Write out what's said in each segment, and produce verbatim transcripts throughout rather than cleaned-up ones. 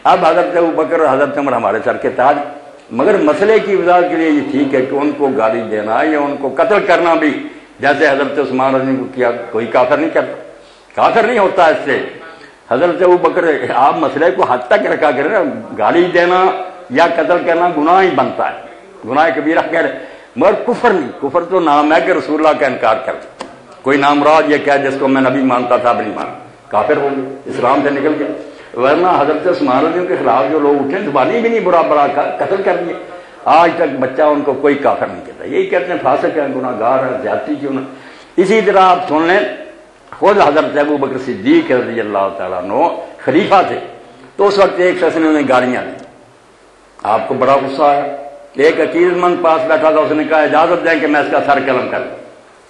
اب حضرت ابوبکر اور حضرت عمر ہمارے سر کے تاج، مگر مسئلے کی وضاحت کے لیے یہ ٹھیک ہے کہ ان کو گالی دینا یا ان کو قتل کرنا بھی جیسے حضرت عثمان رضی اللہ عنہ کو کیا، کوئی کافر نہیں کرتا، کافر نہیں ہوتا اس سے۔ حضرت ابوبکر آپ مسئلے کو حد تک رکھا کریں نا، گالی دینا یا قتل کرنا گناہ ہی بنتا ہے، گناہ کبیرہ کہہ رہے، مگر کفر نہیں۔ کفر تو نام ہے کہ رسول اللہ کا انکار کر دے، کوئی نامراد یہ کہہ جس کو میں نبی مانتا تھا اب نہیں مانتا، کافر ہو گئے، اسلام سے نکل گیا۔ ورنہ حضرت عثمان رضی اللہ عنہ کے خلاف جو لوگ اٹھے زبانی بھی نہیں برا برا کر قتل کر دیے، آج تک بچہ ان کو کوئی کافر نہیں کہتا، یہی کہتے ہیں فاسق ہیں، گناہ گار ہے، زیادتی کیوں نہ۔ اسی طرح آپ سن لیں خود حضرت ابوبکر صدیق رضی اللہ تعالیٰ عنہ خلیفہ تھے، تو اس وقت ایک شخص نے انہیں گالیاں دی، آپ کو بڑا غصہ آیا، ایک عقیدت مند پاس بیٹھا تھا، اس نے کہا اجازت دیں کہ میں اس کا سر قلم کر دوں،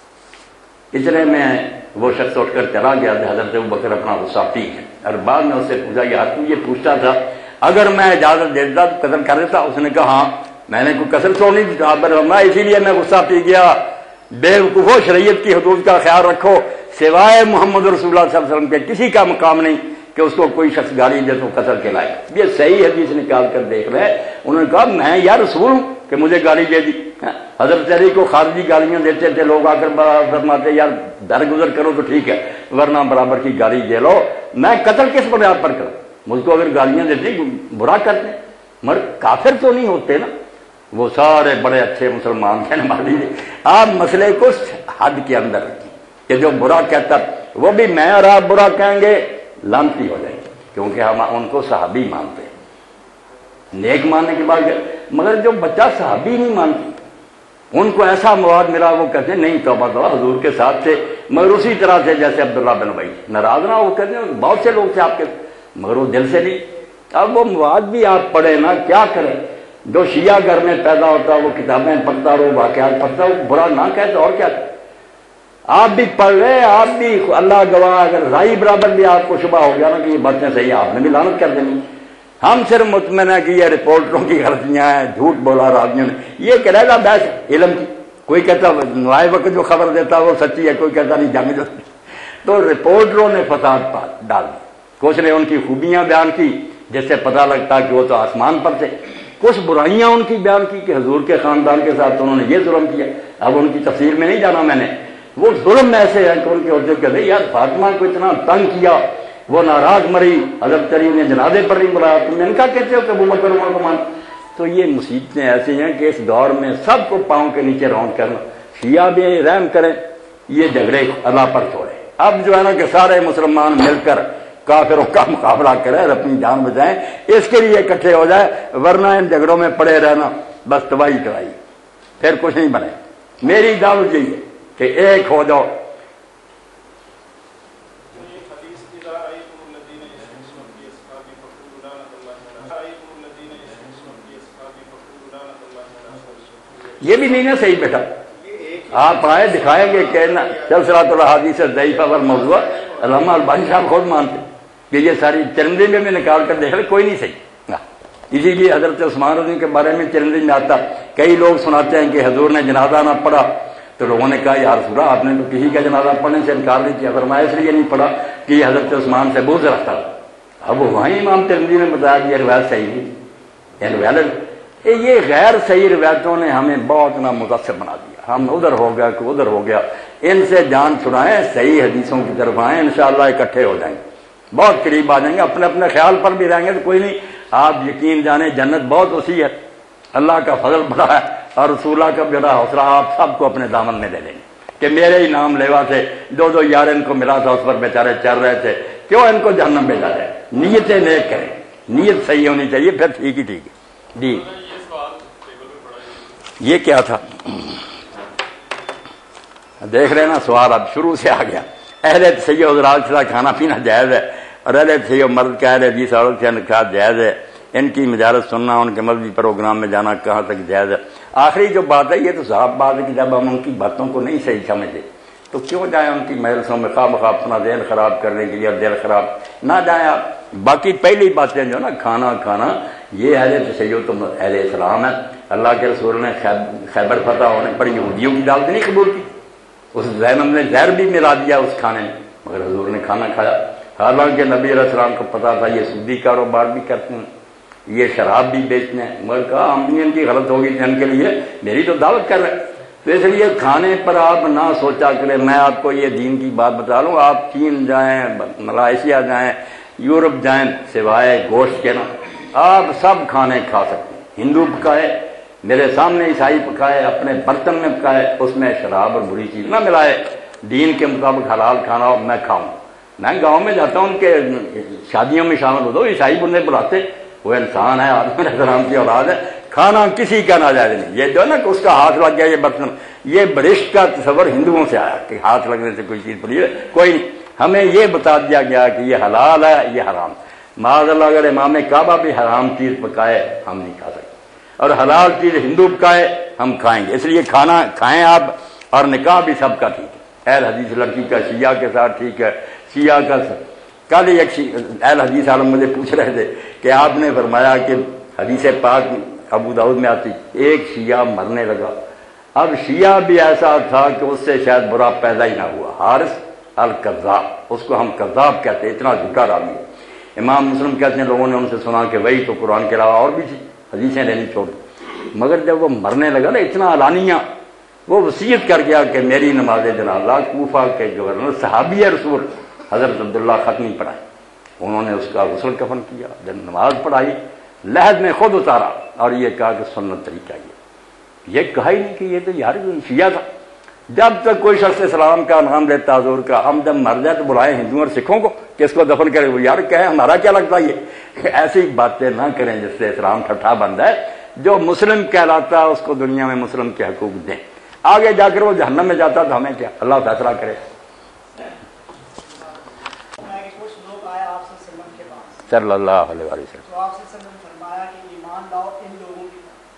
اتنے میں وہ شخص اٹھ کر چلا گیا، حضرت ابوبکر اپنا غصہ پی گئے، اور بعد میں اس سے پوچھا کہ آپ یہ پوچھتا تھا اگر میں اجازت دیتا تو قتل کر دیتا؟ اس نے کہا ہاں، میں نے کوئی قتل چھوڑ نہیں دیتا، اسی لیے میں غصہ پی گیا۔ بے وقوفو، شریعت کی حدود کا خیال رکھو، سوائے محمد رسول اللہ صلی اللہ علیہ وسلم کے کسی کا مقام نہیں کہ اس کو کوئی شخص گالی دے تو قتل کے لائق۔ یہ صحیح حدیث نکال کر دیکھ رہے، انہوں نے کہا میں یا رسول ہوں کہ مجھے گالی دے دی؟ حضرت علی کو خارجی گالیاں دیتے تھے، لوگ آ کر فرماتے یار درگزر کرو تو ٹھیک ہے، ورنہ برابر کی گالی دے لو، میں قتل کس بنیاد پر کروں؟ مجھ کو اگر گالیاں دیتے برا کرتے، مگر کافر تو نہیں ہوتے نا، وہ سارے بڑے اچھے مسلمان تھے ہمارے لیے۔ آپ مسئلے کو حد کے اندر رکھیں کہ جو برا کہتا وہ بھی میں اور آپ برا کہیں گے لعنتی ہو جائیں گے، کیونکہ ہم ان کو صحابی مانتے ہیں، نیک ماننے کے بعد۔ مگر جو بچہ صحابی نہیں مانتی، ان کو ایسا مواد ملا وہ کہتے ہیں نہیں توبہ توبہ حضور کے ساتھ تھے، مگر اسی طرح سے جیسے عبداللہ بن ابی، ناراض نہ، وہ کہتے ہیں بہت سے لوگ تھے آپ کے، مگر وہ دل سے نہیں۔ اب وہ مواد بھی آپ پڑھے نا، کیا کریں؟ جو شیعہ گھر میں پیدا ہوتا وہ کتابیں پڑھتا رہو، واقعات پڑھتا وہ برا نہ کہے تو اور کیا کرے؟ آپ بھی پڑھ رہے، آپ بھی اللہ گواہ، اگر رائی برابر بھی آپ کو شبہ ہو گیا نا کہ یہ باتیں صحیح، آپ نے بھی لعنت کر دینی۔ ہم صرف مطمئن ہے کہ یہ رپورٹروں کی غلطیاں ہیں، جھوٹ بولا راویوں نے، یہ کہ رہا بحث علم کی، کوئی کہتا نوائے وقت جو خبر دیتا وہ سچی ہے، کوئی کہتا نہیں جنگ جو، تو رپورٹروں نے فساد ڈال دی، کچھ نے ان کی خوبیاں بیان کی جس سے پتہ لگتا کہ وہ تو آسمان پر تھے، کچھ برائیاں ان کی بیان کی کہ حضور کے خاندان کے ساتھ انہوں نے یہ ظلم کیا۔ اب ان کی تفصیل میں نہیں جانا میں نے، وہ ظلم ایسے ہیں کہ ان کے عہدے کہتے یار فاطمہ کو اتنا تنگ کیا، وہ ناراض مری، حضرت علی نے جنازے پر نہیں بلایا، تم ان کا کہتے ہو کہ ابوبکر عمر کو مان۔ تو یہ مصیبتیں ایسی ہیں کہ اس دور میں سب کو پاؤں کے نیچے راؤنڈ کرنا، شیعہ بھی رحم کریں، یہ جھگڑے اللہ پر چھوڑے۔ اب جو ہے نا کہ سارے مسلمان مل کر کافروں کا مقابلہ کریں اور اپنی جان بچائیں، اس کے لیے اکٹھے ہو جائے، ورنہ ان جھگڑوں میں پڑے رہنا بس تباہی تباہی، پھر کچھ نہیں بنے۔ میری دعوت یہی ہے کہ ایک ہو جاؤ۔ یہ بھی نہیں نا صحیح بیٹا، آپ آئے دکھائیں گے کہ نا سلسلۃ الاحادیث الضعیفہ والموضوعہ، علامہ البانی صاحب خود مانتے کہ یہ ساری ترمذی میں بھی نکال کر دیکھ لیں کوئی نہیں صحیح۔ اسی لیے حضرت عثمان رضی کے بارے میں ترمذی میں آتا، کئی لوگ سناتے ہیں کہ حضور نے جنازہ نہ پڑھا، تو لوگوں نے کہا یا رسول اللہ آپ نے تو کسی کا جنازہ پڑھنے سے انکار نہیں کیا، فرمایا اس لیے نہیں پڑھا کہ یہ حضرت عثمان سے بغض رکھتا تھا۔ اب وہیں امام ترمذی نے بتایا کہ یہ روایت صحیح نہیں، یہ روایت یہ غیر صحیح روایتوں نے ہمیں بہت نا متاثر بنا دیا، ہم ادھر ہو گیا کہ ادھر ہو گیا۔ ان سے جان چھڑائیں، صحیح حدیثوں کی طرف آئیں، انشاءاللہ اکٹھے ہو جائیں گے، بہت قریب آ جائیں گے، اپنے اپنے خیال پر بھی رہیں گے تو کوئی نہیں، آپ یقین جانیں جنت بہت وسیع ہے، اللہ کا فضل بڑا ہے، اور رسول اللہ کا بڑا حوصلہ آپ سب کو اپنے دامن میں دے لیں گے کہ میرے ہی نام لیوا سے دو دو یار ان کو ملا تھا، اس پر بیچارے چل رہے تھے، کیوں ان کو جہنم بھیجا جائے؟ نیتیں نیک کریں، نیت صحیح ہونی چاہیے، پھر ٹھیک ہی ٹھیک ہے جی۔ یہ کیا تھا دیکھ رہے نا سوال اب شروع سے آ گیا۔ اہل صحیح حضرات سے کھانا پینا جائز ہے، اور اہل صحیح مرد کا اہل حدیث عورت سے نکاح جائز ہے، ان کی مجالس سننا، ان کے مذہبی پروگرام میں جانا کہاں تک جائز ہے۔ آخری جو بات ہے یہ تو صاف بات ہے کہ جب ہم ان کی باتوں کو نہیں صحیح سمجھتے تو کیوں جائیں ان کی مجلسوں میں خواہ مخواہ اپنا ذہن خراب کرنے کے لیے، اور دل خراب نہ جائیں آپ۔ باقی پہلی باتیں جو نا کھانا کھانا یہ اہل صحیح تو اہل اسلام ہے، اللہ کے رسول نے خیبر فتح ہونے پر یہودیوں کی دعوت نہیں قبول کی، اس زینب نے زہر بھی ملا دیا اس کھانے میں، مگر حضور نے کھانا کھایا۔ حالانکہ نبی علیہ السلام کو پتا تھا یہ سودی کاروبار بھی کرتے ہیں، یہ شراب بھی بیچتے ہیں، مگر کہا ہم بھی ان کی غلط ہوگی ان کے لیے میری تو دعوت کر رہے ہیں۔ تو اس لیے کھانے پر آپ نہ سوچا کریں۔ میں آپ کو یہ دین کی بات بتا لوں، آپ چین جائیں، ملائیشیا جائیں، یورپ جائیں، سوائے گوشت کے نا آپ سب کھانے کھا سکتے ہیں۔ ہندو پکائے، میرے سامنے عیسائی پکائے، اپنے برتن میں پکائے، اس میں شراب اور بری چیز نہ ملائے، دین کے مطابق حلال کھانا ہو میں کھاؤں۔ میں گاؤں میں جاتا ہوں ان کے شادیوں میں شامل ہو دو، عیسائی بندے بلاتے، وہ انسان ہے، آدم علیہ السلام کی اولاد ہے، کھانا کسی کا ناجائز نہیں۔ یہ جو ہے نا کہ اس کا ہاتھ لگ گیا یہ برتن، یہ برشت کا تصور ہندوؤں سے آیا کہ ہاتھ لگنے سے کوئی چیز بری ہے، کوئی نہیں۔ ہمیں یہ بتا دیا گیا کہ یہ حلال ہے، یہ حرام۔ معاذ اللہ اگر امام کعبہ بھی حرام چیز پکائے ہم نہیں کھا سکتے، اور حلال چیز ہندو پکائے ہم کھائیں گے۔ اس لیے کھانا کھائیں آپ، اور نکاح بھی سب کا ٹھیک ہے۔ اہل حدیث لڑکی کا شیعہ کے ساتھ ٹھیک ہے، شیعہ کا کل ایک اہل حدیث عالم مجھے پوچھ رہے تھے کہ آپ نے فرمایا کہ حدیث پاک ابو داؤد میں آتی ایک شیعہ مرنے لگا، اب شیعہ بھی ایسا تھا کہ اس سے شاید برا پیدا ہی نہ ہوا، حارث القذاب، اس کو ہم قذاب کہتے ہیں، اتنا جھوٹا راوی ہے۔ امام مسلم کہتے ہیں لوگوں نے ان سے سنا کہ وہی تو قرآن کے علاوہ اور بھی تھی، حدیثیں لینی چھوڑ دی، مگر جب وہ مرنے لگا نا اتنا علانیہ، وہ وصیت کر گیا کہ میری نماز جنازہ کوفہ کے گورنر صحابی رسول حضرت عبداللہ ختمی پڑھائی، انہوں نے اس کا غسل کفن کیا، جب نماز پڑھائی لحد میں خود اتارا اور یہ کہا کہ سنت طریقہ یہ یہ کہا ہی نہیں کہ یہ تو یار شیعہ تھا۔ جب تک کوئی شخص اسلام کا نام لیتا حضور کا، ہم جب مر جائے تو بلائیں ہندوؤں اور سکھوں کو کہ اس کو دفن کرے، وہ یار کہے ہمارا کیا لگتا ہے یہ ایسی باتیں نہ کریں جس سے اسلام ٹھٹھا بن جائے۔ جو مسلم کہلاتا ہے اس کو دنیا میں مسلم کے حقوق دیں، آگے جا کر وہ جہنم میں جاتا تو ہمیں کیا، اللہ فیصلہ کرے۔ صلی اللہ علیہ وسلم تو آپ سے فرمایا کہ ایمان لاؤ ان لوگوں کی طرح،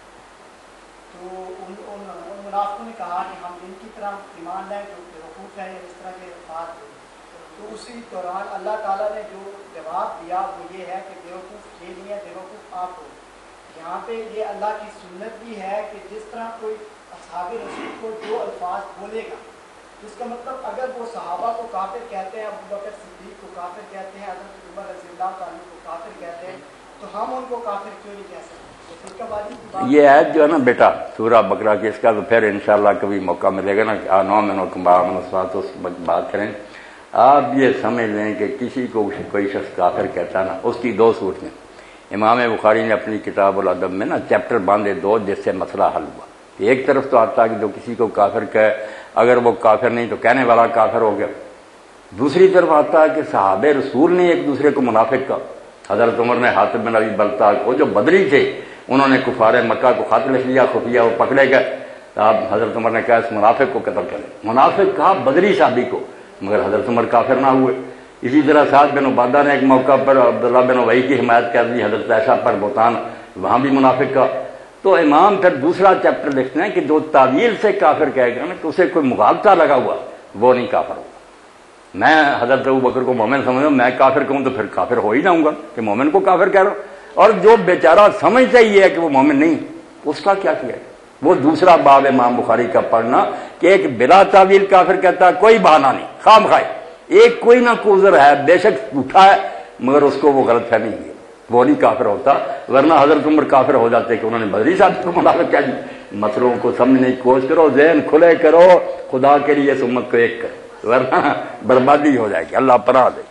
تو ان ان منافقوں نے کہا کہ ہم ان کی طرح ایمان لائیں جو بیوقوف ہیں، اس طرح کے بات ہوئی۔ تو اسی دوران اللہ تعالیٰ نے جو جواب دیا وہ یہ ہے کہ بیوقوف یہ نہیں ہے، بیوقوف آپ ہو۔ یہاں پہ یہ اللہ کی سنت بھی ہے کہ جس طرح کوئی اصحاب رسول کو جو الفاظ بولے گا، جس کا مطلب اگر وہ صحابہ کو کافر کہتے ہیں، ابو بکر صدیق کو کافر کہتے ہیں، حضرت عمر رضی اللہ تعالیٰ کو کافر کہتے ہیں، تو ہم ان کو کافر کیوں نہیں کہہ سکتے؟ یہ آیت جو ہے نا بیٹا سورہ بقرہ کی، اس کا تو پھر انشاءاللہ کبھی موقع ملے گا نا کہ آنو میں نوکم بامن سوات اس بات کریں۔ آپ یہ سمجھ لیں کہ کسی کو کوئی شخص کافر کہتا نا، اس کی دو صورتیں۔ امام بخاری نے اپنی کتاب الادب میں نا چیپٹر باندھے دو جس سے مسئلہ حل ہوا۔ ایک طرف تو آتا ہے کہ جو کسی کو کافر کہے اگر وہ کافر نہیں تو کہنے والا کافر ہو گیا، دوسری طرف آتا ہے کہ صحابہ رسول نے ایک دوسرے کو منافق کہا۔ حضرت عمر نے حاتب بن ابی بلتع کو، جو بدری تھے، انہوں نے کفار مکہ کو خط لکھ لیا خفیہ، وہ پکڑے گئے، اب حضرت عمر نے کہا اس منافق کو قتل کریں، منافق کہا بدری صحابی کو، مگر حضرت عمر کافر نہ ہوئے۔ اسی طرح سعد بن عبادہ نے ایک موقع پر عبداللہ بن ابی کی حمایت کر دی، حضرت عائشہ پر بہتان، وہاں بھی منافق کا۔ تو امام پھر دوسرا چیپٹر لکھتے ہیں کہ جو تعویل سے کافر کہے گا نا کہ اسے کوئی مغالطہ لگا ہوا، وہ نہیں کافر ہوگا۔ میں حضرت ابوبکر کو مومن سمجھتا ہوں، میں کافر کہوں تو پھر کافر ہو ہی جاؤں گا کہ مومن کو کافر کہہ رہا ہوں، اور جو بیچارہ سمجھتا ہی ہے کہ وہ مومن نہیں، اس کا کیا کیا ہے؟ وہ دوسرا باب امام بخاری کا پڑھنا کہ ایک بلا تعویل کافر کہتا ہے، کوئی بہانہ نہیں، خام خواہ ایک کوئی نہ کوئی عذر ہے، بے شک جھوٹا ہے مگر اس کو وہ غلط فہمی ہے، وہ نہیں کافر ہوتا۔ ورنہ حضرت عمر کافر ہو جاتے کہ انہوں نے بدری صاحب کو منافق کہہ دی۔ مسئلوں کو سمجھنے کی کوشش کرو، ذہن کھلے کرو، خدا کے لیے اس امت کو ایک کرو، ورنہ بربادی ہو جائے گی۔ اللہ پناہ دے۔